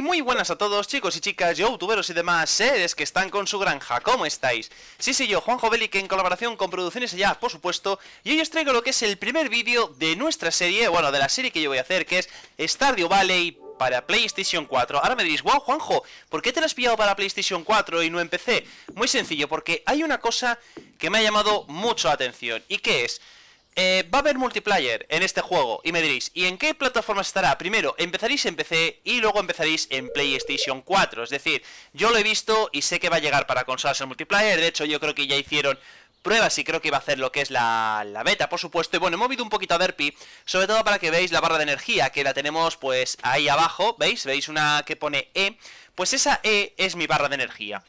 muy buenas a todos, chicos y chicas, youtuberos y demás seres que están con su granja. ¿Cómo estáis? Sí, yo, Juanjo Bellic, en colaboración con Producciones Allá, por supuesto. Y hoy os traigo lo que es el primer vídeo de nuestra serie, bueno, de la serie que yo voy a hacer, que es Stardew Valley para PlayStation 4. Ahora me diréis, wow, Juanjo, ¿por qué te lo has pillado para PlayStation 4 y no en PC? Muy sencillo, porque hay una cosa que me ha llamado mucho la atención. ¿Y qué es? Va a haber multiplayer en este juego. Y me diréis, ¿y en qué plataformas estará? Primero, empezaréis en PC y luego empezaréis en PlayStation 4. Es decir, yo lo he visto y sé que va a llegar para consolas el multiplayer. De hecho, yo creo que ya hicieron pruebas y creo que iba a hacer lo que es la beta, por supuesto. Y bueno, he movido un poquito a Derpy, sobre todo para que veáis la barra de energía, que la tenemos pues ahí abajo. ¿Veis? ¿Veis una que pone E? Pues esa E es mi barra de energía.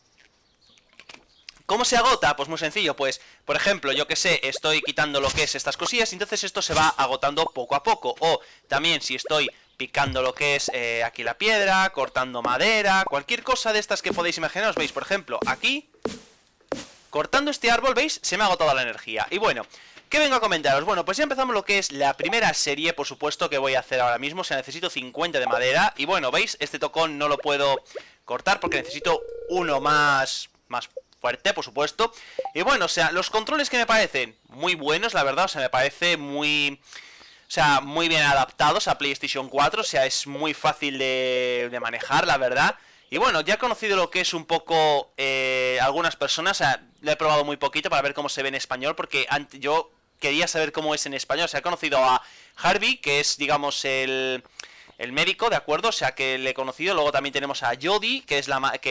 ¿Cómo se agota? Pues muy sencillo, pues, por ejemplo, yo que sé, estoy quitando lo que es estas cosillas y entonces esto se va agotando poco a poco. O también si estoy picando lo que es aquí la piedra, cortando madera, cualquier cosa de estas que podéis imaginaros, veis, por ejemplo, aquí, cortando este árbol, veis, se me ha agotado la energía. Y bueno, ¿qué vengo a comentaros? Bueno, pues ya empezamos lo que es la primera serie, por supuesto, que voy a hacer ahora mismo. O sea, necesito 50 de madera. Y bueno, ¿veis? Este tocón no lo puedo cortar porque necesito uno más fuerte, por supuesto. Y bueno, o sea, los controles que me parecen muy buenos, la verdad, o sea, me parece muy... O sea, muy bien adaptados a PlayStation 4, o sea, es muy fácil de manejar, la verdad. Y bueno, ya he conocido lo que es un poco algunas personas, o sea, lo he probado muy poquito para ver cómo se ve en español, porque yo quería saber cómo es en español. O sea, he conocido a Harvey, que es, digamos, el médico, ¿de acuerdo? O sea, que le he conocido. Luego también tenemos a Jodie, que es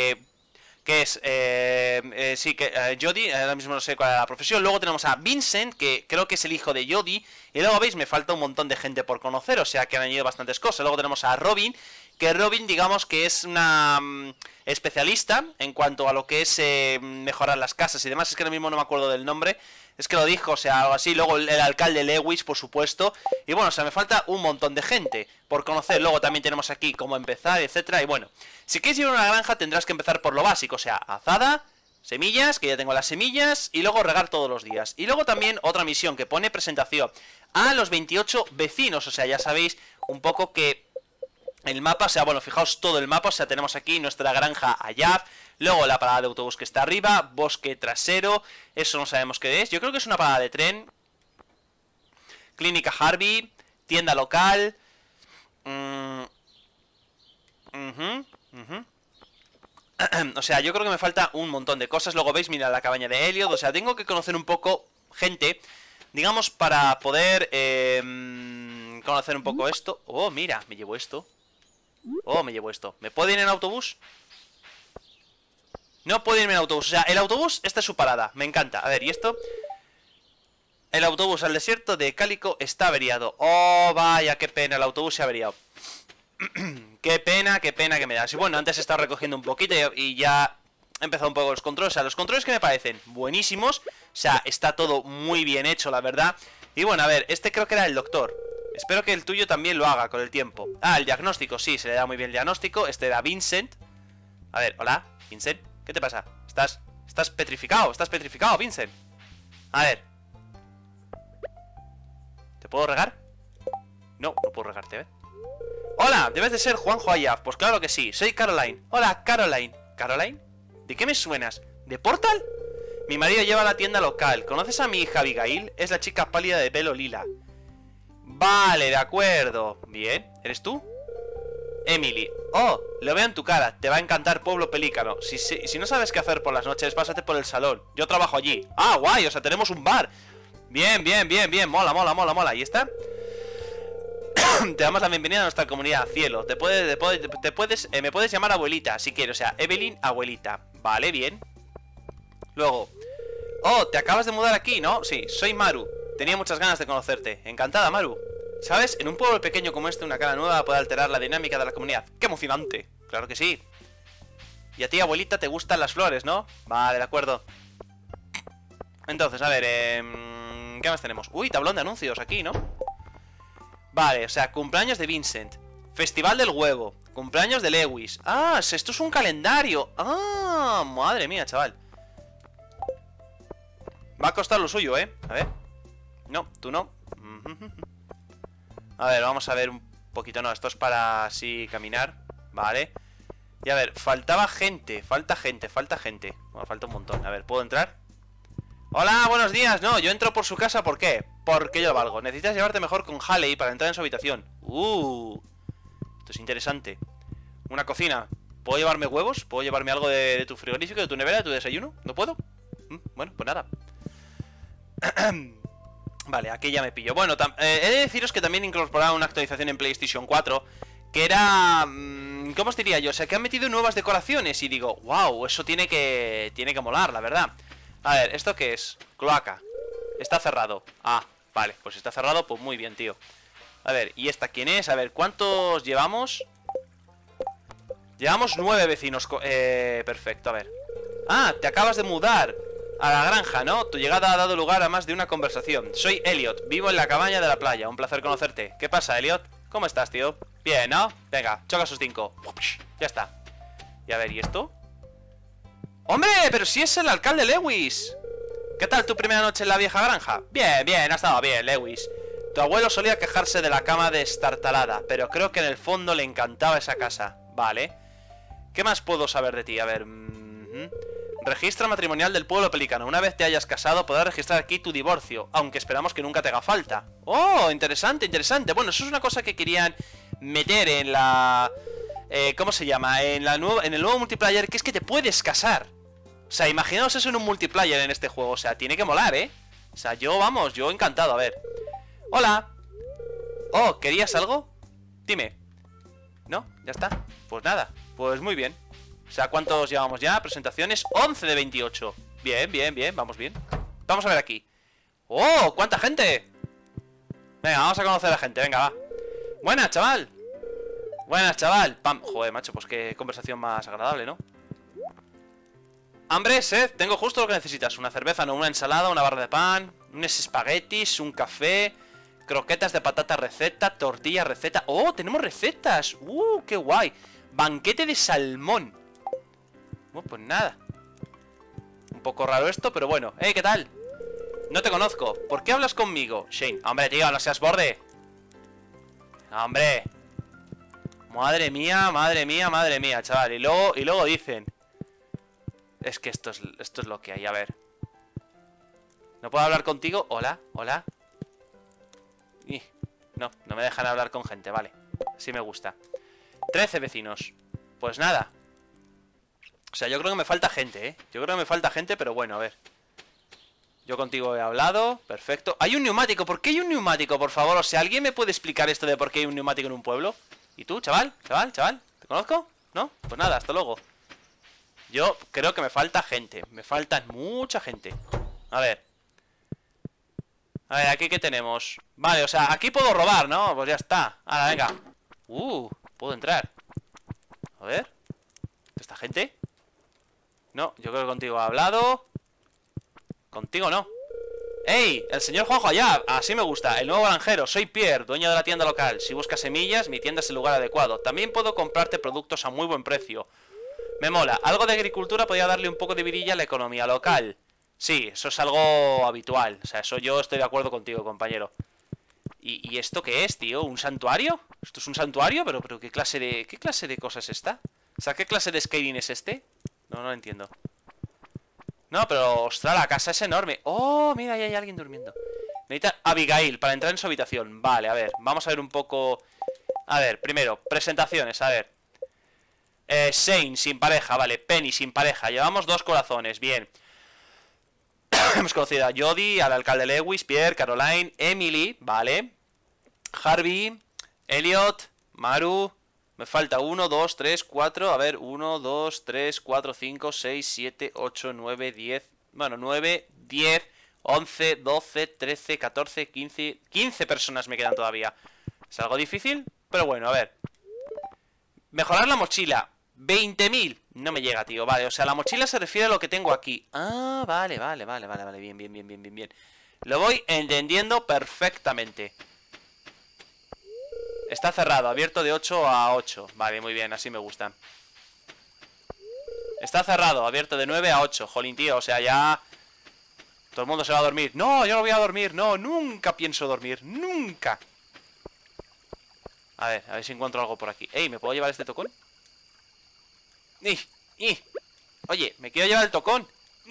Jodie, ahora mismo no sé cuál es la profesión. Luego tenemos a Vincent, que creo que es el hijo de Jodie. Y luego, veis, me falta un montón de gente por conocer, o sea que han añadido bastantes cosas. Luego tenemos a Robin, que Robin, digamos que es una especialista en cuanto a lo que es mejorar las casas y demás. Es que ahora mismo no me acuerdo del nombre. Es que lo dijo, o sea, algo así. Luego el alcalde Lewis, por supuesto. Y bueno, o sea, me falta un montón de gente por conocer. Luego también tenemos aquí cómo empezar, etcétera. Y bueno, si quieres ir a una granja tendrás que empezar por lo básico. O sea, azada, semillas, que ya tengo las semillas. Y luego regar todos los días. Y luego también otra misión que pone presentación a los 28 vecinos. O sea, ya sabéis un poco que el mapa, o sea, bueno, fijaos todo el mapa. O sea, tenemos aquí nuestra granja allá. Luego la parada de autobús que está arriba, bosque trasero, eso no sabemos qué es. Yo creo que es una parada de tren. Clínica Harvey, tienda local. O sea, yo creo que me falta un montón de cosas. Luego veis, mira, la cabaña de Elliot. O sea, tengo que conocer un poco gente, digamos, para poder conocer un poco esto. Oh, mira, me llevo esto. Oh, me llevo esto. ¿Me puedo ir en autobús? No puedo irme en autobús, o sea, el autobús, esta es su parada, me encanta. A ver, ¿y esto? El autobús al desierto de Cálico está averiado. Oh, vaya, qué pena, el autobús se ha averiado. Qué pena que me das. Y bueno, antes he estado recogiendo un poquito y ya he empezado un poco los controles. O sea, los controles que me parecen buenísimos. O sea, está todo muy bien hecho, la verdad. Y bueno, a ver, este creo que era el doctor. Espero que el tuyo también lo haga con el tiempo. Ah, el diagnóstico, sí, se le da muy bien el diagnóstico. Este era Vincent. A ver, hola, Vincent. ¿Qué te pasa? Estás petrificado, Vincent. A ver. ¿Te puedo regar? No, no puedo regarte, ¿eh? Hola, debes de ser Juanjo Ayaf. Pues claro que sí, soy Caroline. Hola, Caroline. ¿Caroline? ¿De qué me suenas? ¿De Portal? Mi marido lleva a la tienda local. ¿Conoces a mi hija Abigail? Es la chica pálida de pelo lila. Vale, de acuerdo. Bien, ¿eres tú? Emily. Oh, lo veo en tu cara. Te va a encantar Pueblo Pelícano. Si no sabes qué hacer por las noches, pásate por el salón. Yo trabajo allí. Ah, guay, o sea, tenemos un bar. Bien. Mola. ¿Y está? Te damos la bienvenida a nuestra comunidad, cielo. Me puedes llamar abuelita si quieres. O sea, Evelyn, abuelita. Vale, bien. Luego. Oh, te acabas de mudar aquí, ¿no? Sí, soy Maru. Tenía muchas ganas de conocerte. Encantada, Maru. ¿Sabes? En un pueblo pequeño como este, una cara nueva puede alterar la dinámica de la comunidad. ¡Qué emocionante! Claro que sí. Y a ti, abuelita, te gustan las flores, ¿no? Vale, de acuerdo. Entonces, a ver, ¿qué más tenemos? Uy, tablón de anuncios aquí, ¿no? Vale, o sea, cumpleaños de Vincent. Festival del huevo. Cumpleaños de Lewis. Ah, esto es un calendario. Ah, madre mía, chaval. Va a costar lo suyo, ¿eh? A ver. No, tú no. A ver, vamos a ver un poquito. No, esto es para así caminar. Vale. Y a ver, faltaba gente. Falta gente. Bueno, falta un montón. A ver, ¿puedo entrar? Hola, buenos días. No, yo entro por su casa. ¿Por qué? Porque yo lo valgo. Necesitas llevarte mejor con Haley para entrar en su habitación. Esto es interesante. Una cocina. ¿Puedo llevarme huevos? ¿Puedo llevarme algo de tu frigorífico, de tu nevera, de tu desayuno? ¿No puedo? Bueno, pues nada. Vale, aquí ya me pillo. Bueno, he de deciros que también incorporaron una actualización en PlayStation 4 que era... ¿cómo os diría yo? O sea, que han metido nuevas decoraciones y digo, wow, eso tiene que molar, la verdad. A ver, ¿esto qué es? Cloaca. Está cerrado. Ah, vale, pues está cerrado, pues muy bien, tío. A ver, ¿y esta quién es? A ver, ¿cuántos llevamos? Llevamos 9 vecinos. Perfecto, a ver. Ah, te acabas de mudar a la granja, ¿no? Tu llegada ha dado lugar a más de una conversación. Soy Elliot, vivo en la cabaña de la playa. Un placer conocerte. ¿Qué pasa, Elliot? ¿Cómo estás, tío? Bien, ¿no? Venga, choca sus 5. Ya está. Y a ver, ¿y esto? ¡Hombre! ¡Pero si es el alcalde Lewis! ¿Qué tal tu primera noche en la vieja granja? Bien, bien, ha estado bien, Lewis. Tu abuelo solía quejarse de la cama destartalada, pero creo que en el fondo le encantaba esa casa. Vale. ¿Qué más puedo saber de ti? A ver... Registra matrimonial del pueblo pelícano. Una vez te hayas casado, podrás registrar aquí tu divorcio, aunque esperamos que nunca te haga falta. ¡Oh! Interesante, interesante. Bueno, eso es una cosa que querían meter en la... ¿cómo se llama? En el nuevo multiplayer, que es que te puedes casar. O sea, imaginaos eso en un multiplayer en este juego. O sea, tiene que molar, ¿eh? O sea, yo encantado, a ver. ¡Hola! Oh, ¿querías algo? Dime. ¿No? ¿Ya está? Pues nada, pues muy bien. O sea, ¿cuántos llevamos ya? Presentaciones, 11 de 28. Bien, bien, bien, vamos bien. Vamos a ver aquí. ¡Oh! ¡Cuánta gente! Venga, vamos a conocer a la gente, venga, va. Buenas, chaval. Buenas, chaval. Pam. Joder, macho, pues qué conversación más agradable, ¿no? ¿Hambre, sed? Tengo justo lo que necesitas. Una cerveza, no, una ensalada, una barra de pan, unos espaguetis, un café, croquetas de patata receta, tortilla receta. ¡Oh, tenemos recetas! ¡Qué guay! Banquete de salmón. Bueno, pues nada. Un poco raro esto, pero bueno. ¿Qué tal? No te conozco. ¿Por qué hablas conmigo? Shane. Hombre, tío, no seas borde. Hombre. Madre mía, madre mía, madre mía, chaval. Y luego dicen... Es que esto es lo que hay, a ver. ¿No puedo hablar contigo? Hola, hola. No me dejan hablar con gente, vale. Así me gusta. 13 vecinos. Pues nada. O sea, yo creo que me falta gente, ¿eh? Yo creo que me falta gente, pero bueno, a ver. Yo contigo he hablado, perfecto. Hay un neumático, ¿por qué hay un neumático, por favor? O sea, ¿alguien me puede explicar esto de por qué hay un neumático en un pueblo? ¿Y tú, chaval? ¿Chaval? ¿Te conozco? ¿No? Pues nada, hasta luego. Yo creo que me falta gente. Me falta mucha gente. A ver, ¿aquí qué tenemos? Vale, o sea, aquí puedo robar, ¿no? Pues ya está. Ahora, venga. Puedo entrar. A ver. ¿Esta gente? No, yo creo que contigo ha hablado. Contigo no. ¡Ey! El señor Juanjo allá. Así me gusta. El nuevo granjero. Soy Pierre, dueño de la tienda local. Si buscas semillas, mi tienda es el lugar adecuado. También puedo comprarte productos a muy buen precio. Me mola. Algo de agricultura podría darle un poco de vidilla a la economía local. Sí, eso es algo habitual. O sea, eso yo estoy de acuerdo contigo, compañero. ¿Y esto qué es, tío? ¿Un santuario? ¿Esto es un santuario? Pero ¿qué clase de cosa es esta? O sea, ¿qué clase de Skyrim es este? No lo entiendo. No, pero, ostras, la casa es enorme. ¡Oh, mira, ahí hay alguien durmiendo! Necesita Abigail para entrar en su habitación. Vale, a ver, vamos a ver un poco... A ver, primero, presentaciones, a ver. Shane, sin pareja, vale. Penny, sin pareja. Llevamos 2 corazones, bien. Hemos conocido a Jody, al alcalde Lewis, Pierre, Caroline, Emily, vale. Harvey, Elliot, Maru. Me falta 1, 2, 3, 4. A ver, 1, 2, 3, 4, 5, 6, 7, 8, 9, 10. Bueno, 9, 10, 11, 12, 13, 14, 15. 15 personas me quedan todavía. Es algo difícil, pero bueno, a ver. Mejorar la mochila. 20.000. No me llega, tío. Vale, o sea, la mochila se refiere a lo que tengo aquí. Ah, vale. Bien. Lo voy entendiendo perfectamente. Está cerrado, abierto de 8 a 8. Vale, muy bien, así me gusta. Está cerrado, abierto de 9 a 8. Jolín, tío, o sea, ya... Todo el mundo se va a dormir. No, yo no voy a dormir, no, nunca pienso dormir. Nunca. A ver si encuentro algo por aquí. Ey, ¿me puedo llevar este tocón? Oye, me quiero llevar el tocón.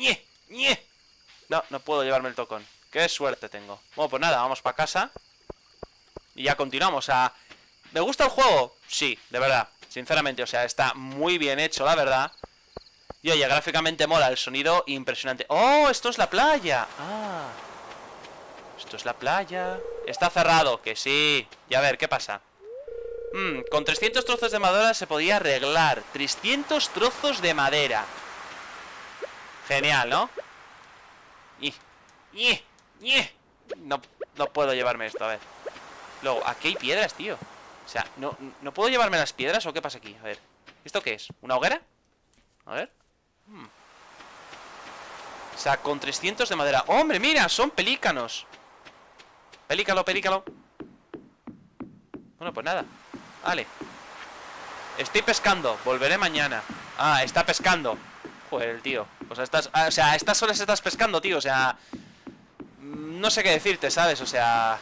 No, no puedo llevarme el tocón. Qué suerte tengo. Bueno, pues nada, vamos para casa. Y ya continuamos. O sea, ¿me gusta el juego? Sí, de verdad. Sinceramente, o sea, está muy bien hecho, la verdad. Y oye, gráficamente mola, el sonido impresionante. ¡Oh! Esto es la playa. Ah, esto es la playa. Está cerrado, que sí. Y a ver, ¿qué pasa? Con 300 trozos de madera se podía arreglar. 300 trozos de madera. Genial, ¿no? No, no puedo llevarme esto, a ver. Luego, aquí hay piedras, tío. O sea, ¿no puedo llevarme las piedras o qué pasa aquí? A ver, ¿esto qué es? ¿Una hoguera? A ver. O sea, con 300 de madera. ¡Hombre, mira! Son pelícanos. Pelícalo. Bueno, pues nada. Vale. Estoy pescando. Volveré mañana. Ah, está pescando. Joder, el tío. Pues o sea, a estas horas estás pescando, tío. O sea, no sé qué decirte, ¿sabes? O sea...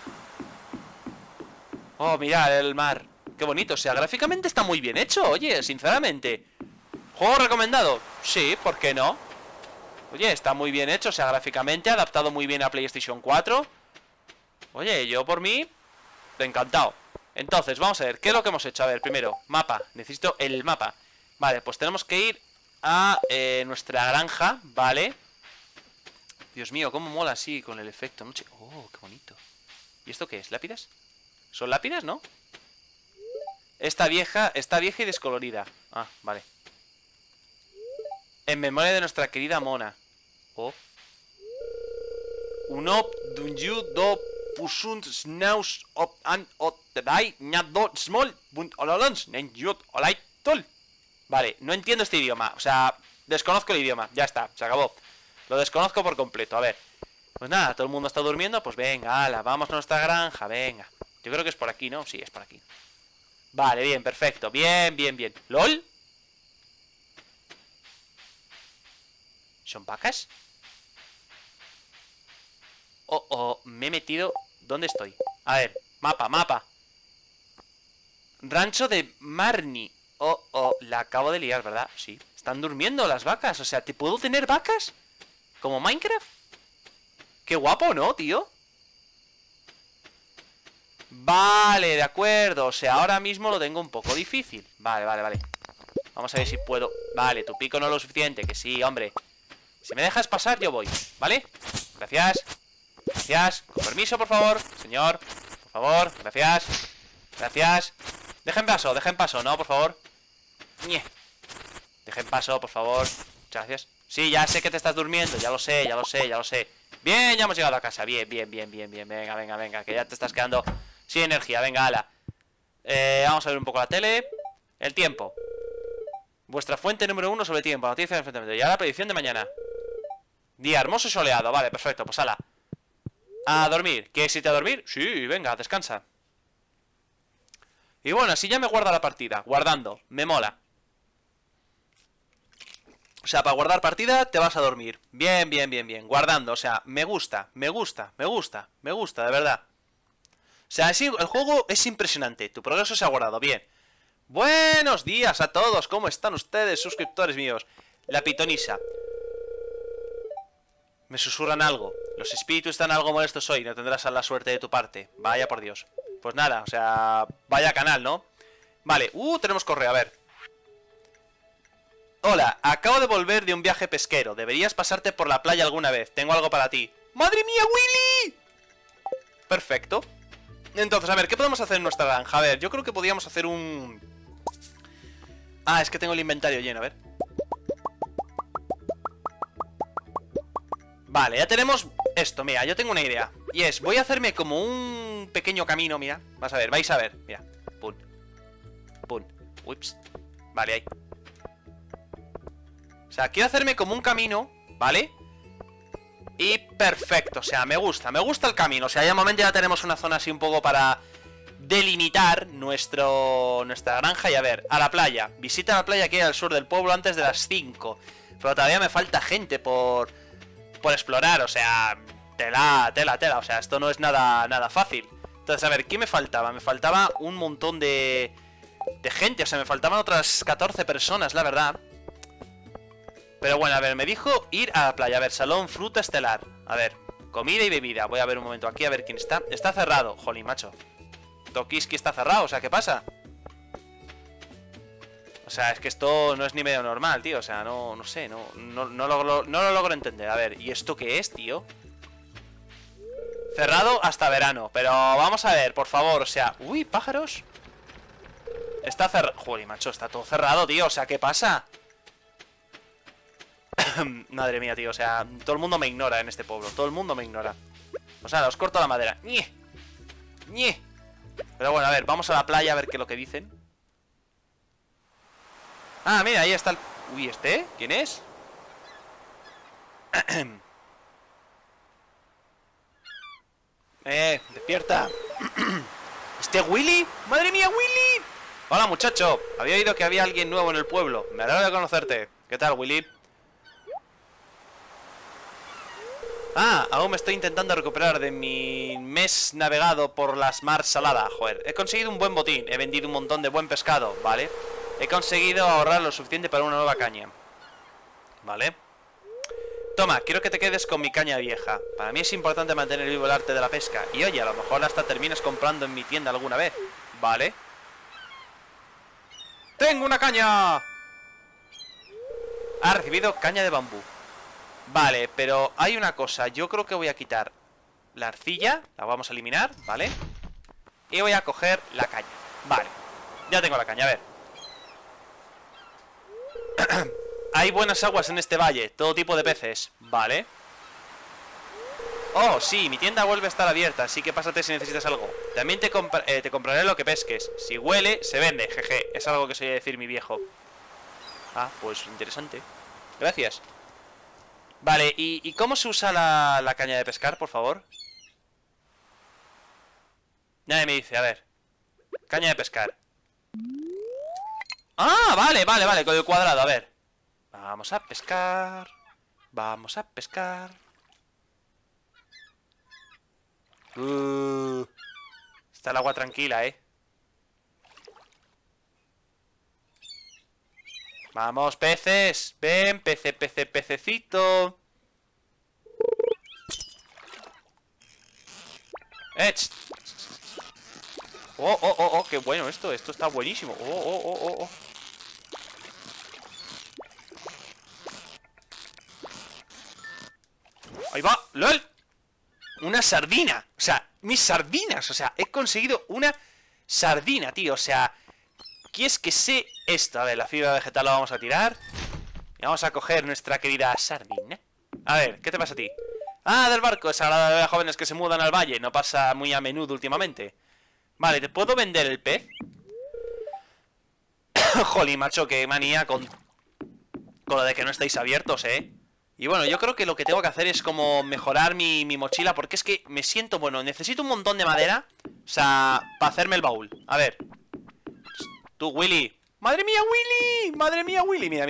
Oh, mirad el mar. Qué bonito. O sea, gráficamente está muy bien hecho. Oye, sinceramente. ¿Juego recomendado? Sí, ¿por qué no? Oye, está muy bien hecho. O sea, gráficamente adaptado muy bien a PlayStation 4. Oye, yo por mí encantado. Entonces, vamos a ver, ¿qué es lo que hemos hecho? A ver, primero, mapa, necesito el mapa. Vale, pues tenemos que ir a nuestra granja, ¿vale? Dios mío, cómo mola así con el efecto noche. Oh, qué bonito. ¿Y esto qué es? ¿Lápidas? ¿Son lápidas, no? Está vieja y descolorida. Ah, vale. En memoria de nuestra querida Mona. Oh. Unop dunju do pusunt snaus op an ot dai ñado small bunt ololons nenjut olai tol. Vale, no entiendo este idioma. O sea, desconozco el idioma. Ya está, se acabó. Lo desconozco por completo. A ver. Pues nada, todo el mundo está durmiendo. Pues venga, ala, vamos a nuestra granja, venga. Yo creo que es por aquí, ¿no? Sí, es por aquí. Vale, bien, perfecto. Bien. ¿LOL? ¿Son vacas? Oh, me he metido... ¿Dónde estoy? A ver, mapa. Rancho de Marnie. Oh, la acabo de liar, ¿verdad? Sí. Están durmiendo las vacas. O sea, ¿te puedo tener vacas? ¿Como Minecraft? Qué guapo, ¿no, tío? Vale, de acuerdo. O sea, ahora mismo lo tengo un poco difícil. Vale. Vamos a ver si puedo... Vale, tu pico no es lo suficiente. Que sí, hombre. Si me dejas pasar, yo voy. ¿Vale? Gracias. Con permiso, por favor. Señor, por favor. Gracias. Dejen paso, ¿no? Por favor. Dejen paso, por favor. Muchas gracias. Sí, ya sé que te estás durmiendo. Ya lo sé. Bien, ya hemos llegado a casa. Bien. Venga, que ya te estás quedando sin energía. Venga, ala. Vamos a ver un poco la tele. El tiempo. Vuestra fuente número 1 sobre tiempo. Noticias de enfrentamiento. Y ahora la predicción de mañana. Día hermoso y soleado. Vale, perfecto. Pues ala. A dormir. ¿Quieres irte a dormir? Sí, venga, descansa. Y bueno, así ya me guarda la partida. Guardando, me mola. O sea, para guardar partida te vas a dormir. Bien. Guardando, o sea, me gusta, de verdad. O sea, sí, el juego es impresionante. Tu progreso se ha guardado, bien. Buenos días a todos. ¿Cómo están ustedes, suscriptores míos? La pitonisa. Me susurran algo. Los espíritus están algo molestos hoy. No tendrás la suerte de tu parte. Vaya por Dios. Pues nada, o sea... Vaya canal, ¿no? Vale, tenemos correo, a ver. Hola, acabo de volver de un viaje pesquero. Deberías pasarte por la playa alguna vez. Tengo algo para ti. ¡Madre mía, Willy! Perfecto. Entonces, a ver, ¿qué podemos hacer en nuestra granja? A ver, yo creo que podríamos hacer un... Ah, es que tengo el inventario lleno, a ver. Vale, ya tenemos esto, mira, yo tengo una idea. Y es, voy a hacerme como un pequeño camino, mira. Vas a ver, vais a ver, mira. Pum. Ups. Vale, ahí. O sea, quiero hacerme como un camino, ¿vale? Y perfecto, o sea, me gusta el camino. O sea, ya de momento ya tenemos una zona así un poco para delimitar nuestra granja. Y a ver, a la playa. Visita la playa que hay al sur del pueblo antes de las 5. Pero todavía me falta gente por explorar, o sea, tela. O sea, esto no es nada fácil. Entonces, a ver, ¿qué me faltaba? Me faltaba un montón de gente, o sea, me faltaban otras 14 personas, la verdad. Pero bueno, a ver, me dijo ir a la playa. A ver, salón fruta estelar. A ver, comida y bebida. Voy a ver un momento aquí, a ver quién está. Está cerrado, jolín, macho. Tokiski está cerrado, o sea, ¿qué pasa? O sea, es que esto no es ni medio normal, tío. O sea, no sé, no lo logro entender. A ver, ¿y esto qué es, tío? Cerrado hasta verano. Pero vamos a ver, por favor, o sea... Uy, pájaros. Está cerrado. Joder, macho, está todo cerrado, tío. O sea, ¿qué pasa? Madre mía, tío, o sea, todo el mundo me ignora en este pueblo. Todo el mundo me ignora. O sea, os corto la madera. ¡Nie! ¡Nie! Pero bueno, a ver, vamos a la playa a ver qué es lo que dicen. Ah, mira, ahí está el... Uy, ¿este? ¿Quién es? Despierta. ¿Este Willy? ¡Madre mía, Willy! Hola, muchacho. Había oído que había alguien nuevo en el pueblo. Me alegro de conocerte. ¿Qué tal, Willy? Ah, aún me estoy intentando recuperar de mi mes navegado por las mar salada. Joder, he conseguido un buen botín. He vendido un montón de buen pescado, ¿vale? He conseguido ahorrar lo suficiente para una nueva caña. ¿Vale? Toma, quiero que te quedes con mi caña vieja. Para mí es importante mantener vivo el arte de la pesca. Y oye, a lo mejor hasta terminas comprando en mi tienda alguna vez. ¿Vale? ¡Tengo una caña! Ha recibido caña de bambú. Vale, pero hay una cosa. Yo creo que voy a quitar la arcilla. La vamos a eliminar, ¿vale? Y voy a coger la caña. Vale, ya tengo la caña, a ver. Hay buenas aguas en este valle. Todo tipo de peces, ¿vale? Oh, sí, mi tienda vuelve a estar abierta. Así que pásate si necesitas algo. También te compraré lo que pesques. Si huele, se vende, jeje. Es algo que solía decir mi viejo. Ah, pues interesante. Gracias. Vale, ¿y cómo se usa la caña de pescar, por favor? Nadie me dice, a ver. Caña de pescar. Ah, vale, con el cuadrado, a ver. Vamos a pescar. Vamos a pescar. Está el agua tranquila, Vamos, peces. Ven, pececito. ¡Ech! Oh, qué bueno esto. Esto está buenísimo. Oh. Ahí va. ¡Lol! Una sardina. O sea, mis sardinas. O sea, he conseguido una sardina, tío. O sea, ¿quieres que sé esto? A ver, la fibra vegetal la vamos a tirar. Y vamos a coger nuestra querida sardina. A ver, ¿qué te pasa a ti? Ah, del barco. Es agradable ver a jóvenes que se mudan al valle. No pasa muy a menudo últimamente. Vale, ¿te puedo vender el pez? Jolly, macho, qué manía con lo de que no estáis abiertos, Y bueno, yo creo que lo que tengo que hacer es como mejorar mi mochila. Porque es que me siento, bueno, necesito un montón de madera. O sea, para hacerme el baúl. A ver. Tú, Willy. ¡Madre mía, Willy! ¡Madre mía, Willy! Mira.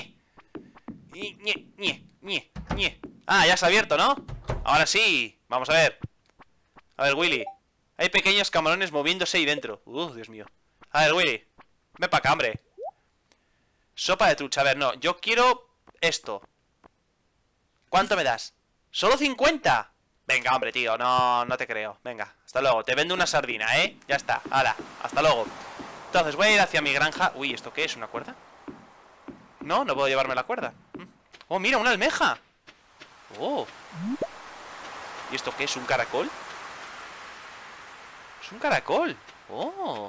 Ah, ya se ha abierto, ¿no? Ahora sí. Vamos a ver. A ver, Willy. Hay pequeños camarones moviéndose ahí dentro. Dios mío. A ver, Willy. Ven para acá, hombre. Sopa de trucha. A ver, no. Yo quiero esto. ¿Cuánto me das? ¿Solo 50? Venga, hombre, tío. No te creo. Venga, hasta luego. Te vendo una sardina, Ya está. Hala. Hasta luego. Entonces voy a ir hacia mi granja. Uy, ¿esto qué es? ¿Una cuerda? No puedo llevarme la cuerda. Oh, mira, una almeja. Oh. ¿Y esto qué es? ¿Un caracol? Es un caracol. Oh.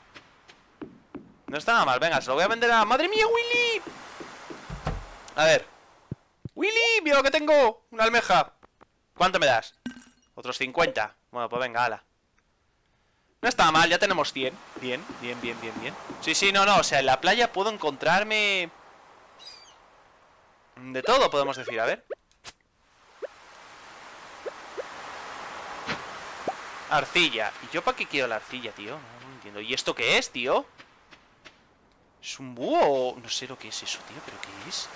No está nada mal. Venga, se lo voy a vender a... ¡Madre mía, Willy! A ver. ¡Willy! ¡Mira lo que tengo! ¡Una almeja! ¿Cuánto me das? Otros 50. Bueno, pues venga, ala. No está mal, ya tenemos 100. Bien. Sí, no, o sea, en la playa puedo encontrarme... de todo, podemos decir, a ver. Arcilla. ¿Y yo para qué quiero la arcilla, tío? No entiendo. ¿Y esto qué es, tío? ¿Es un búho? No sé lo que es eso, tío, ¿pero qué es?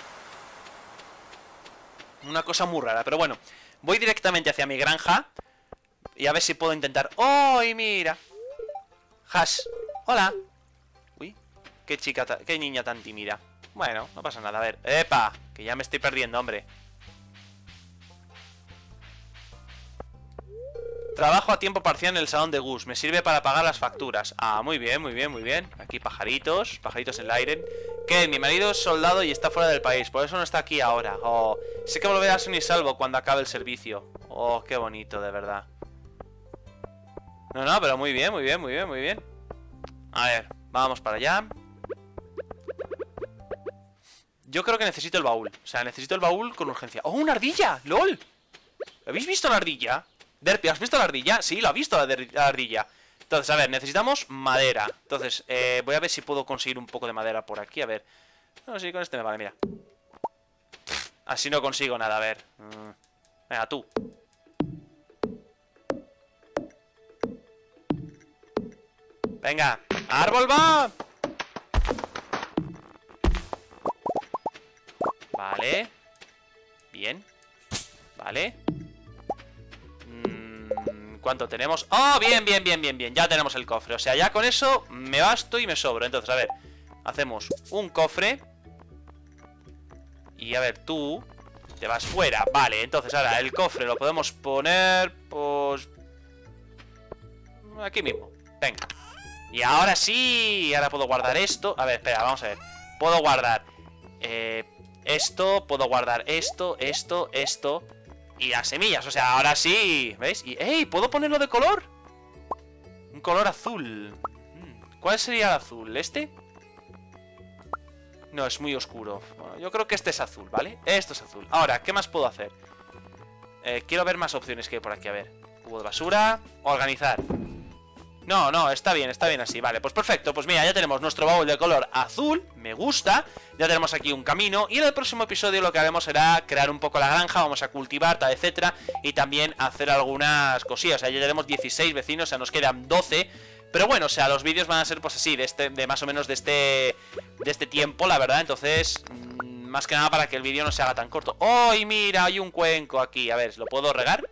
Una cosa muy rara, pero bueno. Voy directamente hacia mi granja. Y a ver si puedo intentar... ¡Oh, y mira! Hash. Hola. Uy, qué chica, qué niña tan tímida. Bueno, no pasa nada, a ver. ¡Epa! Que ya me estoy perdiendo, hombre. Trabajo a tiempo parcial en el salón de Gus. Me sirve para pagar las facturas. Ah, muy bien, muy bien, muy bien. Aquí pajaritos, pajaritos en el aire. Que mi marido es soldado y está fuera del país, por eso no está aquí ahora. Oh, sé que volverá sano y salvo cuando acabe el servicio. Oh, qué bonito, de verdad. No, pero muy bien, muy bien, muy bien, muy bien. A ver, vamos para allá. Yo creo que necesito el baúl. O sea, necesito el baúl con urgencia. ¡Oh, una ardilla! ¡Lol! ¿Habéis visto la ardilla? Derpy, ¿has visto la ardilla? Sí, la he visto la ardilla. Entonces, a ver, necesitamos madera. Entonces, voy a ver si puedo conseguir un poco de madera por aquí, a ver. No, sí, con este me vale, mira. Así no consigo nada, a ver. Venga, tú. Venga, árbol va. Vale. Bien. Vale. ¿Cuánto tenemos? ¡Oh! Bien, bien, bien, bien, bien. Ya tenemos el cofre. O sea, ya con eso me basto y me sobro. Entonces, a ver. Hacemos un cofre. Y a ver, tú te vas fuera. Vale, entonces ahora el cofre lo podemos poner, pues... aquí mismo. Venga. Y ahora sí. Ahora puedo guardar esto. A ver, espera, vamos a ver. Puedo guardar esto. Puedo guardar esto, esto. Y las semillas, o sea, ahora sí. ¿Veis? Y, ¡ey! ¿Puedo ponerlo de color? Un color azul. ¿Cuál sería el azul? ¿Este? No, es muy oscuro. Bueno, yo creo que este es azul, ¿vale? Esto es azul. Ahora, ¿qué más puedo hacer? Quiero ver más opciones que hay por aquí. A ver. Cubo de basura. Organizar. No, está bien así. Vale, pues perfecto. Pues mira, ya tenemos nuestro baúl de color azul. Me gusta. Ya tenemos aquí un camino. Y en el próximo episodio lo que haremos será crear un poco la granja. Vamos a cultivar, tal, etcétera. Y también hacer algunas cosillas. O sea, ya tenemos 16 vecinos. O sea, nos quedan 12. Pero bueno, o sea, los vídeos van a ser pues así, de más o menos de este tiempo, la verdad. Entonces, más que nada para que el vídeo no se haga tan corto. ¡Oh, y mira! Hay un cuenco aquí. A ver, ¿lo puedo regar?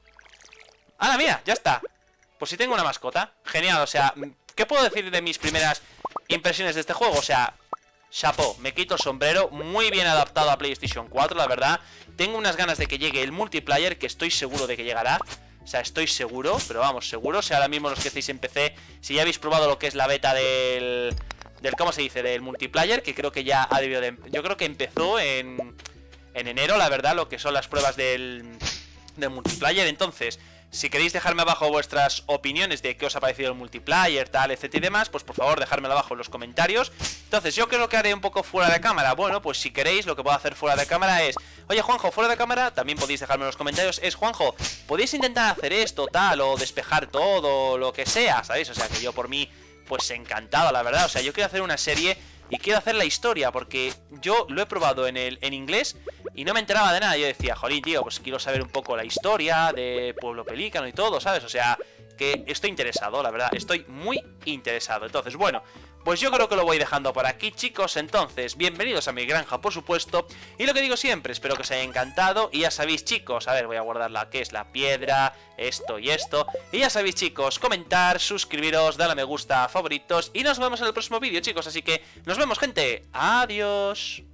¡Hala, mira! Ya está. Pues sí tengo una mascota. Genial, o sea, ¿qué puedo decir de mis primeras impresiones de este juego? O sea, chapeau, me quito el sombrero. Muy bien adaptado a PlayStation 4, la verdad. Tengo unas ganas de que llegue el multiplayer, que estoy seguro de que llegará. O sea, estoy seguro, pero vamos, seguro. O sea, ahora mismo los que estáis en PC, si ya habéis probado lo que es la beta del ¿cómo se dice? Del multiplayer, que creo que ya ha debido de... Yo creo que empezó en enero, la verdad, lo que son las pruebas del multiplayer. Entonces, si queréis dejarme abajo vuestras opiniones de qué os ha parecido el multiplayer, tal, etcétera y demás, pues por favor dejármelo abajo en los comentarios. Entonces, yo creo que haré un poco fuera de cámara. Bueno, pues si queréis, lo que puedo hacer fuera de cámara es... Oye, Juanjo, fuera de cámara, también podéis dejarme en los comentarios. Es, Juanjo, podéis intentar hacer esto, tal, o despejar todo, lo que sea, ¿sabéis? O sea, que yo por mí, pues encantado, la verdad. O sea, yo quiero hacer una serie y quiero hacer la historia, porque yo lo he probado en inglés y no me enteraba de nada. Yo decía, jolín, tío, pues quiero saber un poco la historia de Pueblo Pelícano y todo, ¿sabes? O sea, que estoy interesado, la verdad, estoy muy interesado. Entonces, bueno, pues yo creo que lo voy dejando por aquí, chicos. Entonces, bienvenidos a mi granja, por supuesto. Y lo que digo siempre, espero que os haya encantado. Y ya sabéis, chicos, a ver, voy a guardar la que es la piedra, esto y esto. Y ya sabéis, chicos, comentar, suscribiros, darle a me gusta, favoritos. Y nos vemos en el próximo vídeo, chicos. Así que nos vemos, gente. Adiós.